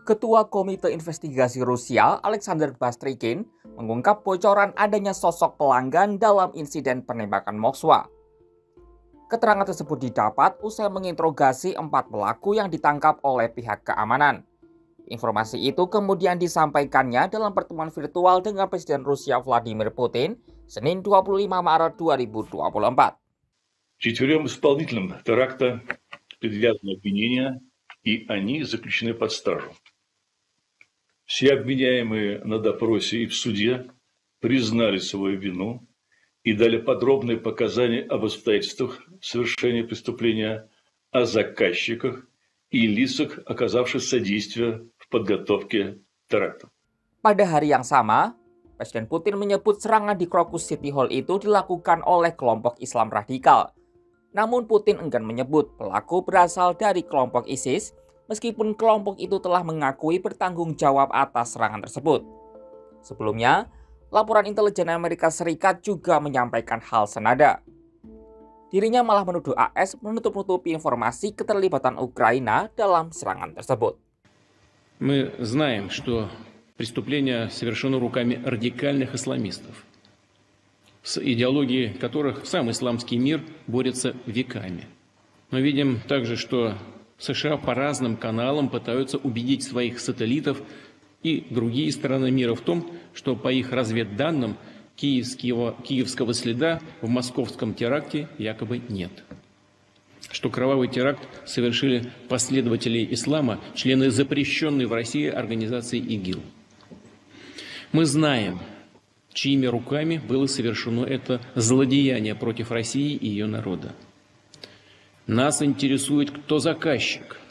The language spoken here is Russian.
Ketua Komite Investigasi Rusia, Alexander Bastrykin, mengungkap bocoran adanya sosok pelanggan dalam insiden penembakan Moskwa. Keterangan tersebut didapat usai menginterogasi 4 pelaku yang ditangkap oleh pihak keamanan. Informasi itu kemudian disampaikannya dalam pertemuan virtual dengan Presiden Rusia Vladimir Putin, Senin 25 Maret 2024. Четырем исполнителям теракта предъявлено обвинения, и они заключены под стражу. Все обвиняемые на допросе и в суде признали свою вину и дали подробные показания об обстоятельствах совершения преступления, о заказчиках и лицах, оказавших содействие в подготовке теракта. Pada hari yang sama, Presiden Putin menyebut serangan di Crocus City Hall itu dilakukan oleh kelompok Islam radikal. Namun Putin enggan menyebut pelaku berasal dari kelompok ISIS, meskipun kelompok itu telah mengakui bertanggung jawab atas serangan tersebut. Sebelumnya, laporan intelijen Amerika Serikat juga menyampaikan hal senada. Dirinya malah menuduh AS menutup-nutupi informasi keterlibatan Ukraina dalam serangan tersebut. Мы знаем, что преступление совершено руками радикальных исламистов, с идеологией которых сам исламский мир борется веками. Мы видим также, что США по разным каналам пытаются убедить своих сателлитов и другие страны мира в том, что по их разведданным киевского следа в московском теракте якобы нет. Что кровавый теракт совершили последователи ислама, члены запрещенной в России организации ИГИЛ. Мы знаем, чьими руками было совершено это злодеяние против России и ее народа. Нас интересует, кто заказчик,